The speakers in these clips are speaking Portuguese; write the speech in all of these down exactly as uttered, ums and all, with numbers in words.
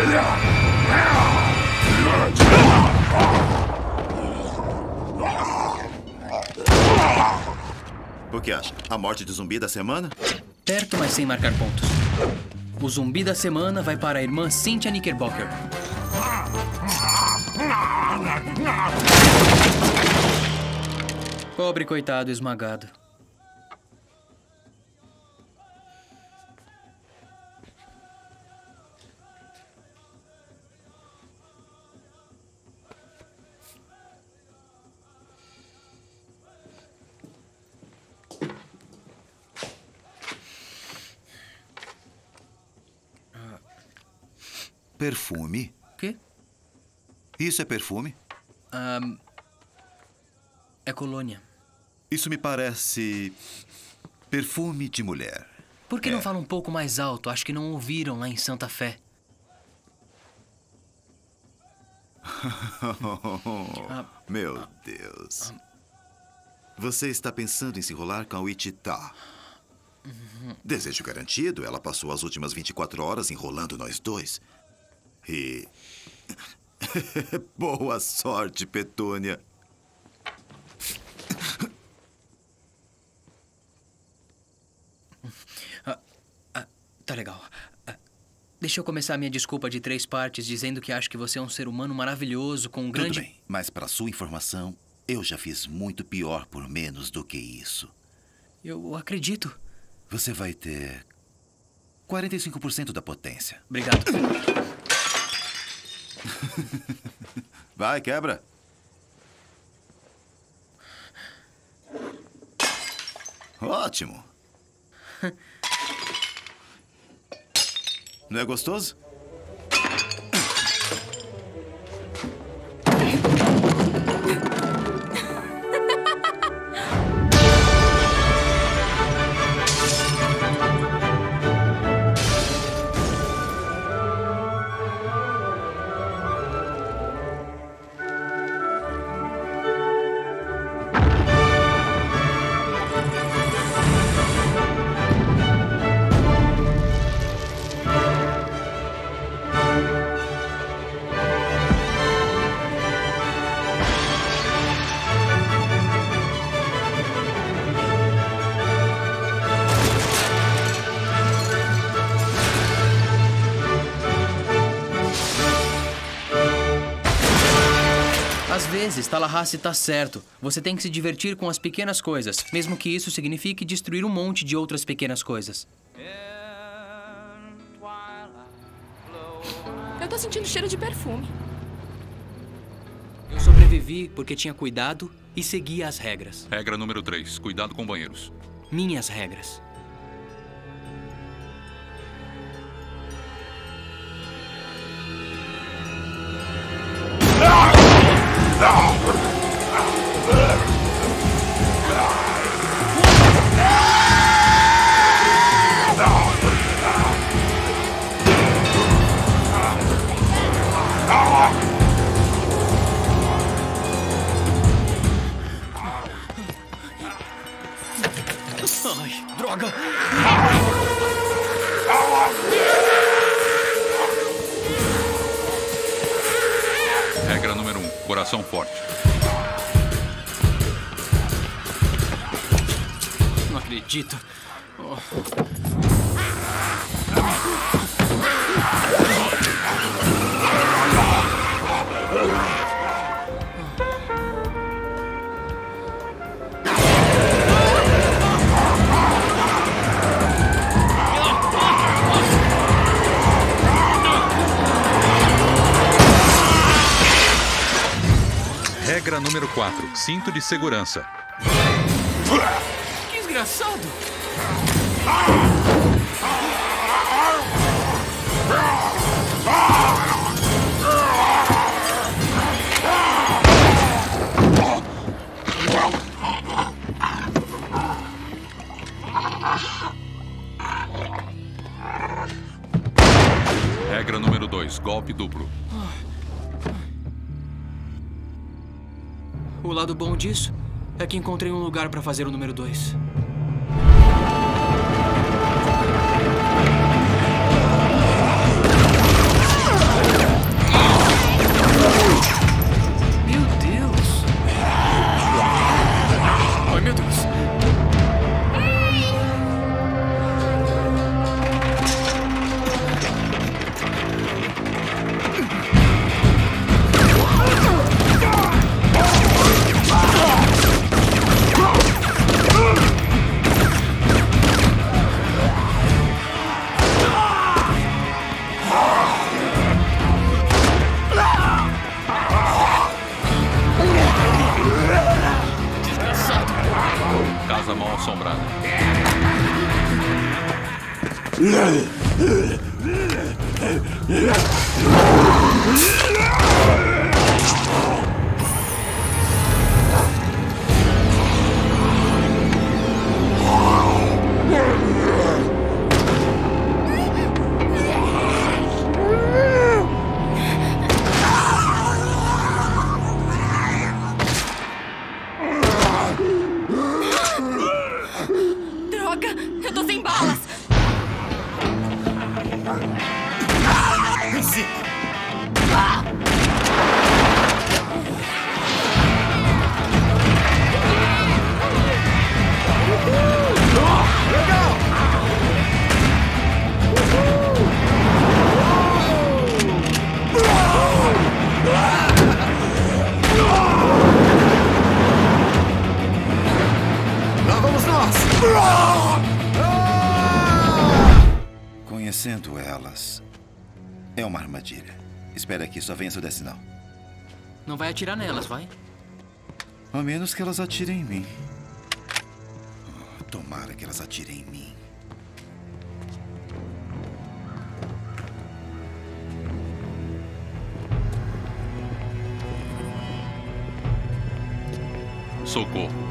O que acha? A morte do zumbi da semana? Perto, mas sem marcar pontos. O zumbi da semana vai para a irmã Cynthia Knickerbocker. Pobre coitado esmagado. Perfume? Quê? Isso é perfume? Um, é colônia. Isso me parece... perfume de mulher. Por que é. não fala um pouco mais alto? Acho que não ouviram lá em Santa Fé. ah. Meu Deus. Ah. Você está pensando em se enrolar com a Wichita. Uhum. Desejo garantido, ela passou as últimas vinte e quatro horas enrolando nós dois. E... boa sorte, Petúnia. Ah, ah, tá legal. Ah, deixa eu começar a minha desculpa de três partes dizendo que acho que você é um ser humano maravilhoso com um grande... Tudo bem, mas para sua informação, eu já fiz muito pior por menos do que isso. Eu acredito. Você vai ter quarenta e cinco por cento da potência. Obrigado. Vai, quebra. Ótimo. Não é gostoso? Às vezes, Tallahassee tá certo. Você tem que se divertir com as pequenas coisas, mesmo que isso signifique destruir um monte de outras pequenas coisas. Eu tô sentindo cheiro de perfume. Eu sobrevivi porque tinha cuidado e seguia as regras. Regra número três. Cuidado com banheiros. Minhas regras. Ai, droga! Regra número um. Coração forte. Não acredito. Oh. Regra número quatro. Cinto de segurança. Que desgraçado! Regra número dois. Golpe duplo. O lado bom disso é que encontrei um lugar para fazer o número dois. Droga, eu tô sem balas. Lá vamos nós! Conhecendo elas, é uma armadilha. Espera que só venha se eu der sinal. Não vai atirar nelas, vai? A menos que elas atirem em mim. Tomara que elas atirem em mim. Socorro.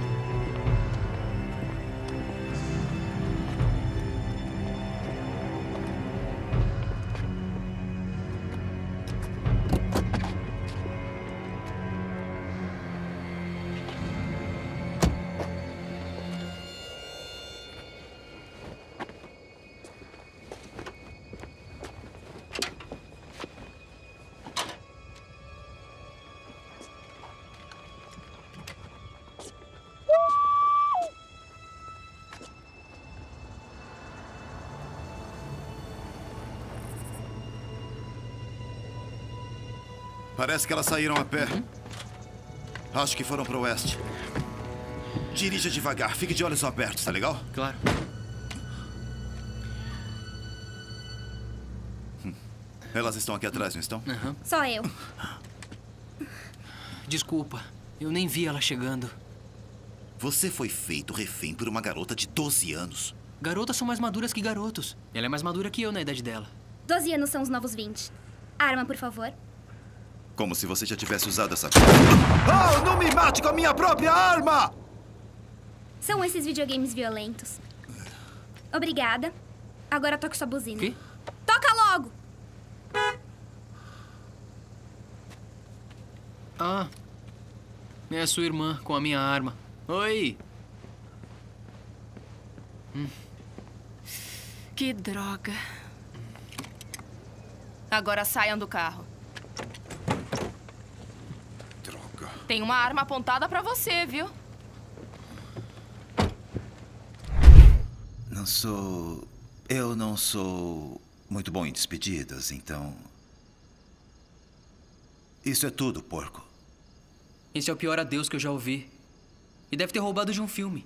Parece que elas saíram a pé. Acho que foram para o oeste. Dirija devagar, fique de olhos abertos, tá legal? Claro. Elas estão aqui atrás, não estão? Aham. Só eu. Desculpa, eu nem vi ela chegando. Você foi feito refém por uma garota de doze anos. Garotas são mais maduras que garotos. Ela é mais madura que eu na idade dela. doze anos são os novos vinte. Arma, por favor. Como se você já tivesse usado essa coisa. Oh, não me mate com a minha própria arma! São esses videogames violentos. Obrigada. Agora toque sua buzina. Quê? Toca logo! Ah, é a sua irmã com a minha arma. Oi! Que droga. Agora saiam do carro. Droga. Tem uma arma apontada pra você, viu? Não sou... Eu não sou muito bom em despedidas, então... Isso é tudo, porco. Esse é o pior adeus que eu já ouvi. E deve ter roubado de um filme.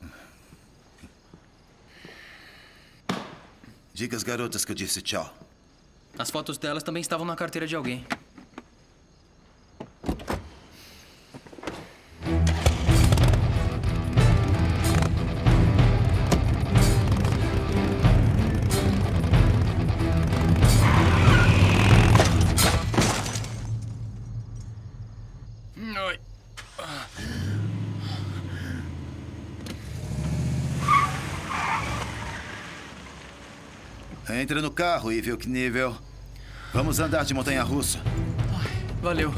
Diga às garotas que eu disse tchau. As fotos delas também estavam na carteira de alguém. Oi. Entra no carro e vê o que nível. Vamos andar de montanha-russa. Valeu.